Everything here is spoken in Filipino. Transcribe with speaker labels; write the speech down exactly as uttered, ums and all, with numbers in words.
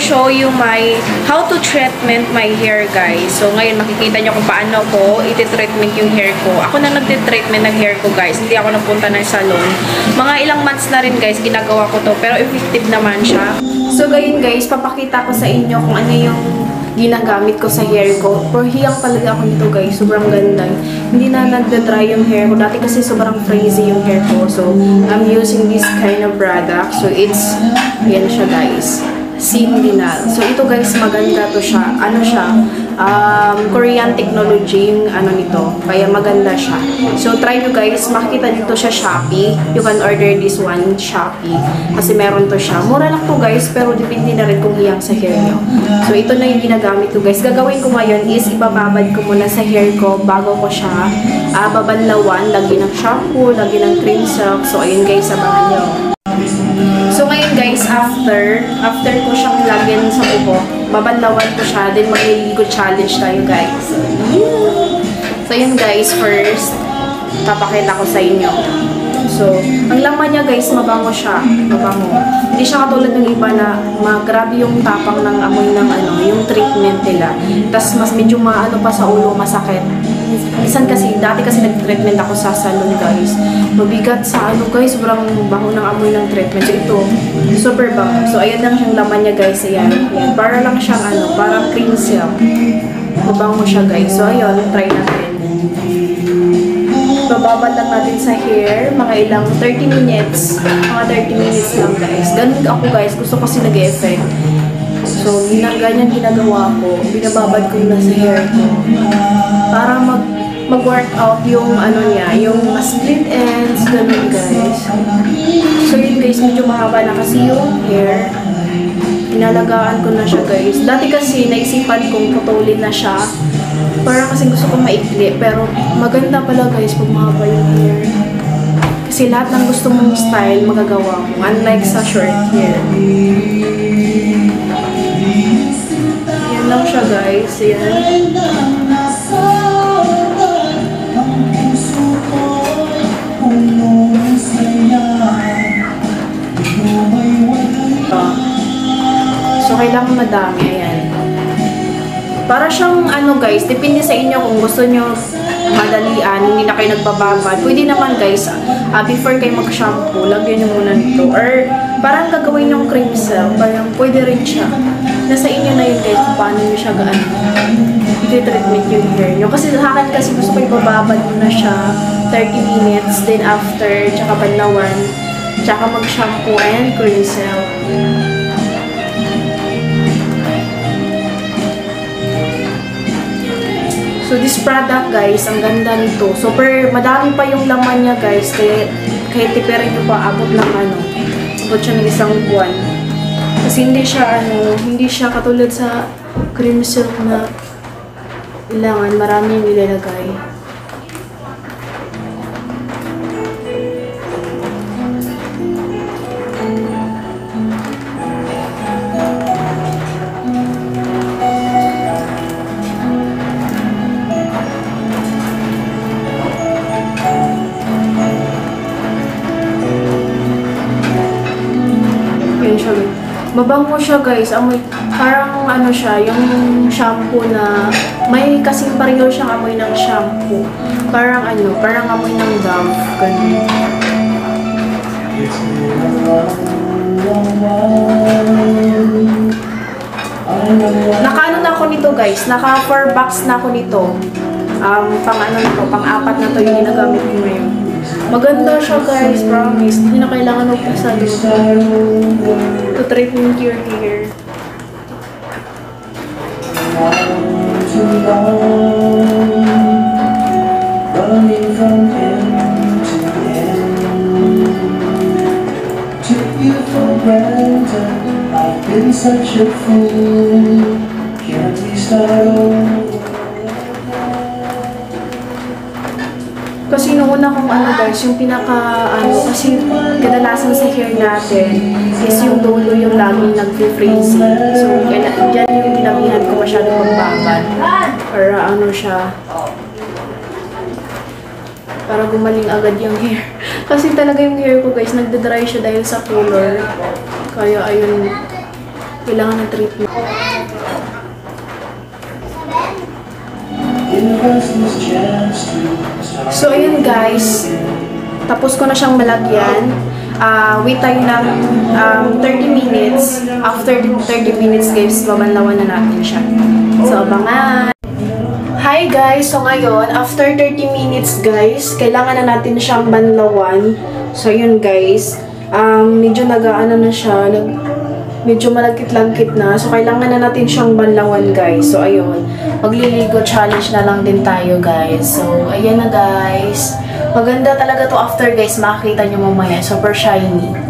Speaker 1: show you my how to treatment my hair, guys. So, ngayon makikita nyo kung paano ko iti-treatment yung hair ko. Ako na nagti-treatment ng hair ko, guys. Hindi ako napunta ng salon. Mga ilang months na rin, guys, ginagawa ko to. Pero effective naman siya. So, ngayon, guys, papakita ko sa inyo kung ano yung ginagamit ko sa hair ko. For hiyang talaga ako nito, guys. Sobrang ganda. Hindi na nagda-dry yung hair ko. Dati kasi sobrang frizzy yung hair ko. So, I'm using this kind of product. So, it's, yan siya, guys. Simlinal. So, ito, guys, maganda to siya. Ano siya? Um, Korean technology yung ano nito. Kaya maganda siya. So, try nyo, guys. Makikita dito siya Shopee. You can order this one Shopee. Kasi meron to siya. Mura lang to, guys. Pero depende na rin kung hiyang sa hair nyo. So, ito na yung ginagamit ko, guys. Gagawin ko ngayon is ibababad ko muna sa hair ko bago ko siya uh, babanlawan. Lagyan ng shampoo, lagyan ng cream silk. So, ayun, guys, abangan nyo. So, ngayon, guys, after, after ko siyang lagyan sa ubo, babanlawan ko siya, then magliligo challenge tayo, guys. So, yun, guys, first, papakita ko sa inyo. So, ang laman niya, guys, mabango siya. Mabango. Hindi siya katulad ng iba na magrabe yung tapang ng amoy ng ano, yung treatment nila. Tapos, mas medyo maano pa sa ulo, masakit. Minsan kasi, dati kasi nag-treatment ako sa salon, guys. Mabigat sa ano, guys, sobrang baho ng amoy ng treatment. So, ito, super bango. So, ayan lang siyang laman niya, guys. Ayan. Ayan. Para lang siyang ano, parang cream silk. Mabango siya, guys. So, ayun, try natin. Bababad lang natin sa hair, mga ilang thirty minutes. Mga thirty minutes lang, guys. Ganun ako, guys. Gusto kasi nag-effect. So, ganyan ginagawa ko. Binababad ko na sa hair ko. Para mag mag-workout yung ano niya, yung split ends, ganun, guys. So, yun, guys, medyo mahaba na kasi yung hair. Inalagaan ko na siya, guys. Dati kasi, naisipan kong putulin na siya. Parang kasi gusto kong maikli. Pero, maganda pala, guys, pag mahaba yung hair. Kasi lahat ng gusto mong style, magagawa mo. Unlike sa short hair. Yan lang siya, guys. Yan. So, kailangan madami. Ayan. Para siyang, ano, guys, depende sa inyo kung gusto nyo madalian, hindi na kayo nagbababad. Pwede naman, guys, uh, before kayo mag-shampoo, lagyan nyo muna nito. Or, parang gagawin yung cream silk. Parang pwede rin siya. Nasa inyo na yun, guys, kung paano nyo siya gaan. I-treatment yung hair nyo. Kasi sa akin, kasi gusto ko ibababad muna siya thirty minutes. Then, after, tsaka panlawan, tsaka mag-shampoo and cream silk. So, this product, guys, ang ganda nito. Super, madami pa yung laman niya, guys. Kaya, kahit tipirin nyo pa, abot ng ano. Abot siya ng isang buwan. Kasi hindi siya, ano, hindi siya katulad sa cream silk na kailangan marami yung nilalagay. Mabango siya, guys. Amoy, parang ano siya, yung shampoo na may kasing pareho siyang amoy ng shampoo. Parang ano, parang amoy ng Dove. Ganun. Naka-ano na ako nito, guys. Naka four box na ako nito. Um, pang ano nito, pang apat na to yung ginagamit ko ngayon. Maganda siya, guys, promise. Hindi na kailangan magpasa dito. To treatment your hair. Running from end to end. Took you for granted. I've been such a fool. Can't we start over? Kasi nung una kong ano, guys, yung pinaka, ano, kasi kadalasan sa hair natin is yung dulo yung laging nag-freezy. So, yan, yan yung dinamihan ko masyado magbabad. Para ano siya, para gumaling agad yung hair. Kasi talaga yung hair ko, guys, nagda-dry siya dahil sa color. Kaya, ayun, Kailangan ng treatment. So, ayun guys. Tapos ko na siyang malagyan. Uh, wait tayo ng um, thirty minutes. After thirty minutes guys, babanlawan na natin siya. So, abangan! Hi guys! So ngayon, after thirty minutes guys, kailangan na natin siyang banlawan. So yun guys, um, medyo nag-ano na siya, nag, medyo malagkit-lagkit na. So kailangan na natin siyang banlawan guys. So ayun, magliligo challenge na lang din tayo guys. So ayan na guys. Maganda talaga to after guys, makikita nyo mamaya. Super shiny.